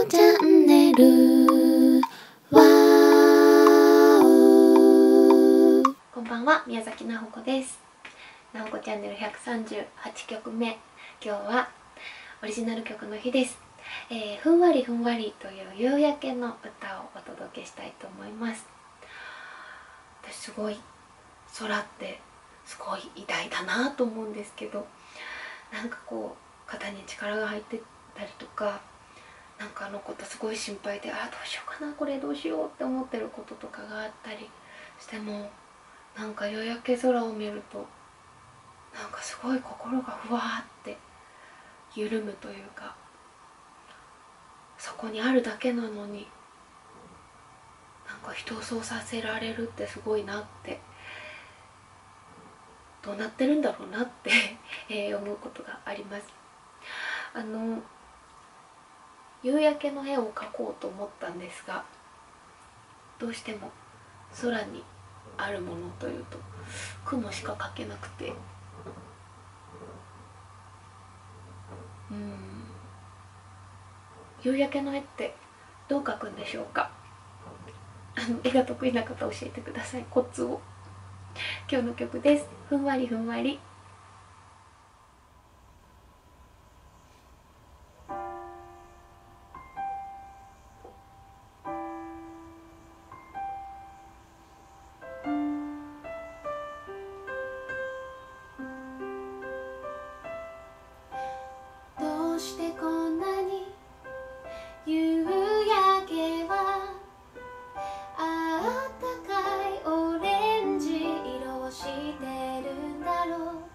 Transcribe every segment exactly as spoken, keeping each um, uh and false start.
チャンネル。わーお。こんばんは、宮崎なほこです。なほこチャンネルひゃくさんじゅうはちきょくめ、今日はオリジナル曲の日です。えー、ふんわりふんわりという夕焼けの歌をお届けしたいと思います。私すごい空ってすごい偉大だなと思うんですけど、なんかこう肩に力が入ってたりとか、なんかあのことすごい心配で、ああどうしようかな、これどうしようって思ってることとかがあったりしても、なんか夕焼け空を見るとなんかすごい心がふわーって緩むというか、そこにあるだけなのになんか人をそうさせられるってすごいなって、どうなってるんだろうなってえ思うことがあります。あの夕焼けの絵を描こうと思ったんですが、どうしても空にあるものというと雲しか描けなくて、うーん夕焼けの絵ってどう描くんでしょうか。あの絵が得意な方教えてください、コツを。今日の曲です。ふんわりふんわり。どうしてこんなに夕焼けはあったかいオレンジ色をしてるんだろう。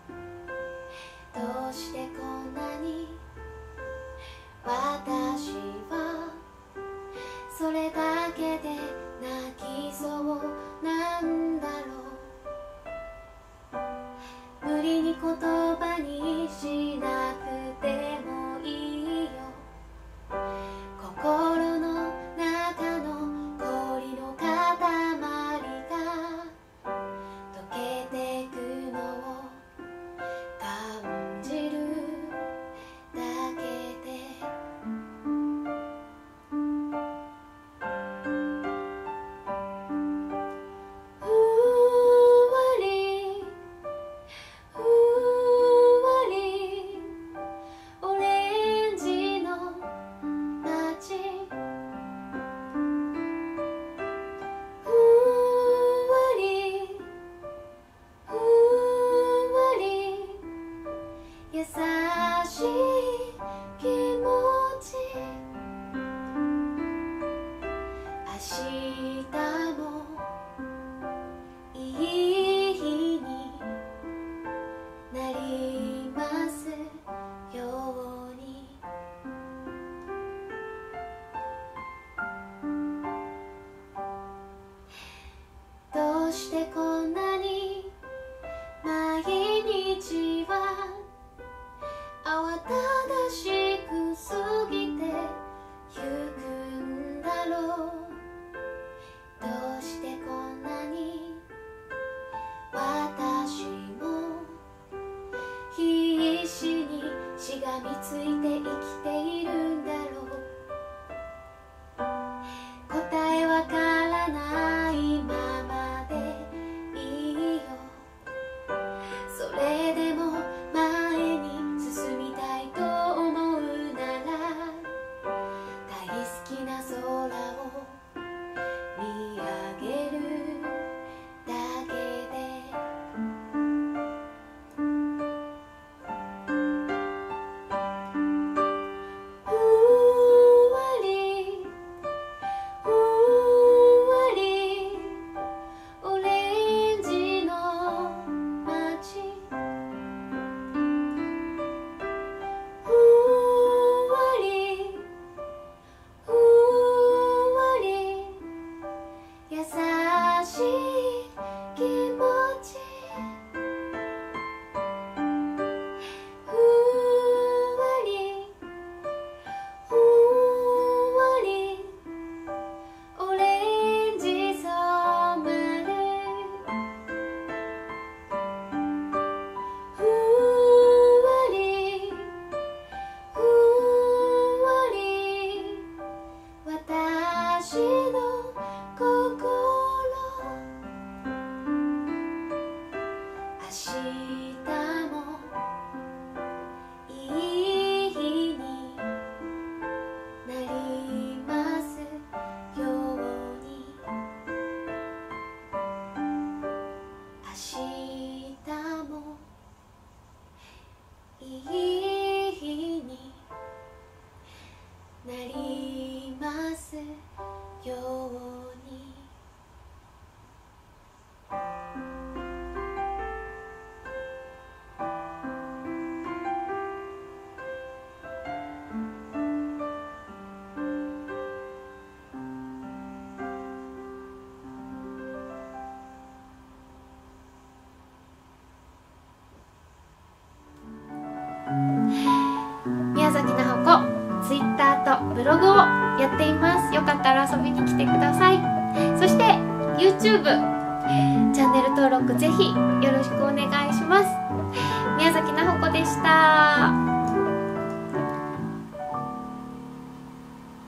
なりますように。宮崎奈穂子、ツイッターとブログをやっています。よかったら遊びに来てください。そして YouTube チャンネル登録ぜひよ